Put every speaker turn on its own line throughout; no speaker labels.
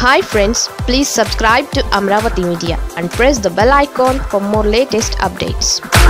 Hi friends, please subscribe to Amravati Media and press the bell icon for more latest updates.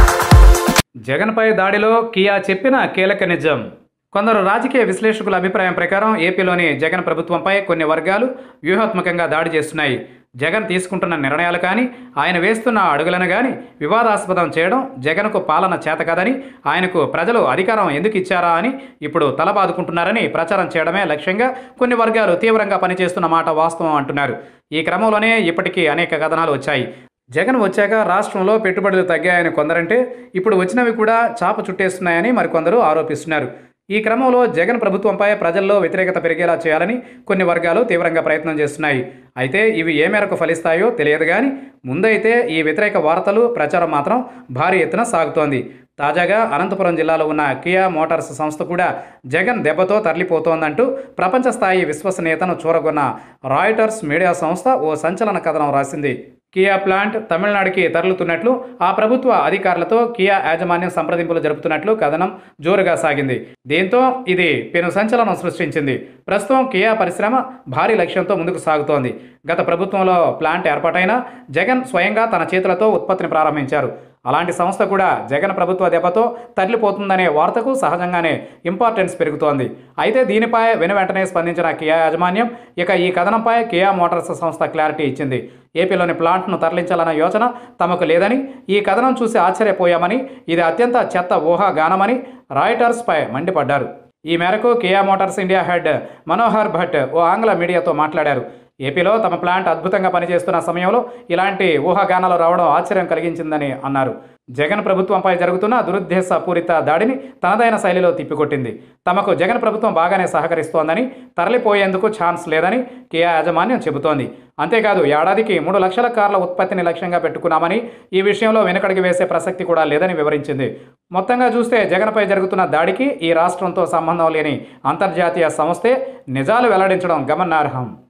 జగన్పై దాడిలో Kia చెప్పిన కీలక నిజం. కొందరు రాజకీయ విశ్లేషకుల అభిప్రాయం ప్రకారం ఏపీలోని జగన్ ప్రభుత్వంపై కొన్ని వర్గాలు వ్యూహాత్మకంగా దాడి చేస్తున్నాయి. జగన్ తీసుకుంటున్న నిర్ణయాలు కానీ, ఆయన వేస్తున్న అడుగులను కానీ వివాదాస్పదం చేయడం జగన్కు పాలన చేత కాదని, ఆయనకు ప్రజలు అధికారం ఎందుకు ఇచ్చారా అని ఇప్పుడు తలబాదుకుంటున్నారని ప్రచారం చేయడమే లక్ష్యంగా కొన్ని వర్గాలు తీవ్రంగా పనిచేస్తున్న మాట వాస్తవం అంటున్నారు. ఈ క్రమంలోనే ఇప్పటికీ అనేక కథనాలు వచ్చాయి. జగన్ వచ్చాక రాష్ట్రంలో పెట్టుబడులు తగ్గాయని కొందరంటే, ఇప్పుడు వచ్చినవి కూడా చాప చుట్టేస్తున్నాయని మరికొందరు ఆరోపిస్తున్నారు. ఈ క్రమంలో జగన్ ప్రభుత్వంపై ప్రజల్లో వ్యతిరేకత పెరిగేలా చేయాలని కొన్ని వర్గాలు తీవ్రంగా ప్రయత్నం చేస్తున్నాయి. అయితే ఇవి ఏ మేరకు ఫలిస్తాయో తెలియదు కానీ, ముందైతే ఈ వ్యతిరేక వార్తలు ప్రచారం మాత్రం భారీ ఎత్తున సాగుతోంది. తాజాగా అనంతపురం జిల్లాలో ఉన్న కియా మోటార్స్ సంస్థ కూడా జగన్ దెబ్బతో తరలిపోతోందంటూ ప్రపంచ స్థాయి విశ్వసనీయతను చూరగొన్న రాయిటర్స్ మీడియా సంస్థ ఓ సంచలన కథనం రాసింది. కియా ప్లాంట్ తమిళనాడుకి తరలుతున్నట్లు ఆ ప్రభుత్వ అధికారులతో కియా యాజమాన్యం సంప్రదింపులు జరుపుతున్నట్లు కథనం జోరుగా సాగింది. దీంతో ఇది పెను సంచలనం సృష్టించింది. ప్రస్తుతం కియా పరిశ్రమ భారీ లక్ష్యంతో ముందుకు సాగుతోంది. గత ప్రభుత్వంలో ప్లాంట్ ఏర్పాటైనా జగన్ స్వయంగా తన చేతులతో ఉత్పత్తిని ప్రారంభించారు. అలాంటి సంస్థ కూడా జగన్ ప్రభుత్వ దెబ్బతో తరలిపోతుందనే వార్తకు సహజంగానే ఇంపార్టెన్స్ పెరుగుతోంది. అయితే దీనిపై వెనువెంటనే స్పందించిన కియా యాజమాన్యం ఇక ఈ కథనంపై కియా మోటార్స్ సంస్థ క్లారిటీ ఇచ్చింది. ఏపీలోని ప్లాంట్ను తరలించాలన్న యోచన తమకు లేదని, ఈ కథనం చూసి ఆశ్చర్యపోయామని, ఇది అత్యంత చెత్త ఊహాగానమని రాయిటర్స్పై మండిపడ్డారు. ఈ మేరకు Kia Motors India head Manohar Bhat ఓ ఆంగ్ల మీడియాతో మాట్లాడారు. ఏపీలో తమ ప్లాంట్ అద్భుతంగా పనిచేస్తున్న సమయంలో ఇలాంటి ఊహాగానాలు రావడం ఆశ్చర్యం కలిగించిందని అన్నారు. జగన్ ప్రభుత్వంపై జరుగుతున్న దురుద్దేశపూరిత దాడిని తనదైన శైలిలో తిప్పికొట్టింది. తమకు జగన్ ప్రభుత్వం బాగానే సహకరిస్తోందని, తరలిపోయేందుకు ఛాన్స్ లేదని కియా యాజమాన్యం చెబుతోంది. అంతేకాదు, ఏడాదికి 3 లక్షల కార్ల ఉత్పత్తిని లక్ష్యంగా పెట్టుకున్నామని, ఈ విషయంలో వెనకడికి వేసే ప్రసక్తి కూడా లేదని వివరించింది. మొత్తంగా చూస్తే జగన్పై జరుగుతున్న దాడికి ఈ రాష్ట్రంతో సంబంధం లేని అంతర్జాతీయ సంస్థే నిజాలు వెల్లడించడం గమనార్హం.